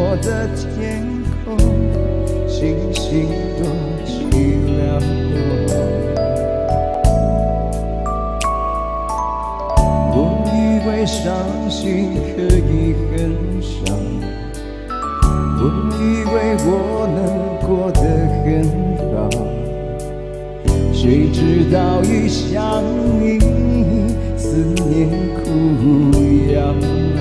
落的天空，星星多寂寥。我以为伤心可以很少，我以为我能过得很好，谁知道一想你，思念苦药。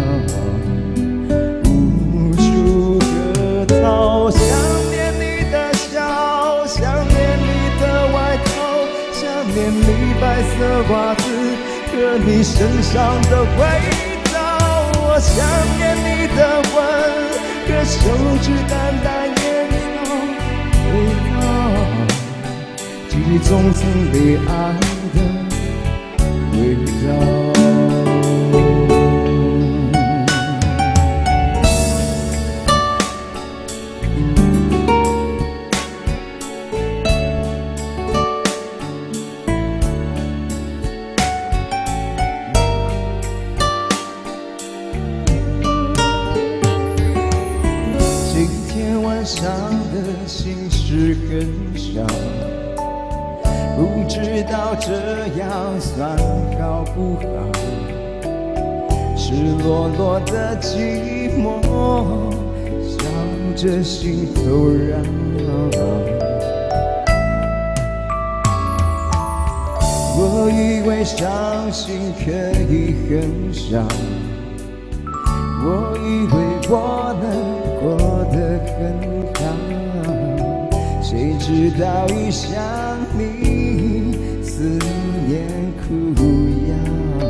无处可逃，想念你的笑，想念你的外套，想念你白色袜子和你身上的味道。我想念你的吻和手指淡淡烟草味道，记忆中曾被爱的味道。今天晚上的心事很少，不知道这样算好不好？赤裸裸的寂寞，笑着心头燃。我以为伤心可以很少，我以为我能过得很好，谁知道一想你，思念苦药，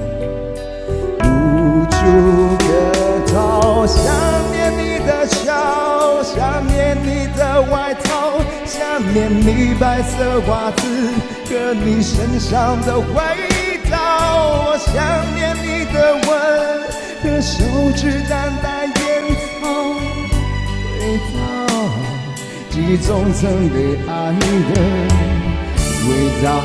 无处可逃。想念你的笑，想念你的外套，想念你白色袜子和你身上的味道。我想念你的吻和手指淡淡烟草味道，记忆中曾被爱的味道。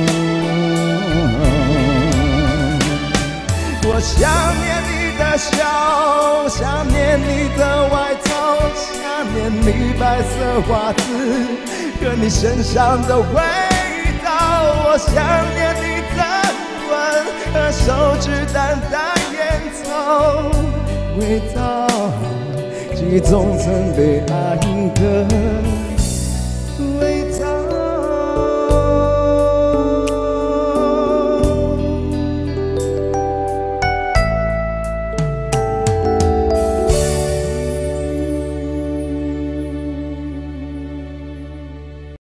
我想念你的笑，想念你的外套，想念你白色袜子和你身上的味道。我想念你的吻和手指淡淡烟草味道，记忆中曾被爱的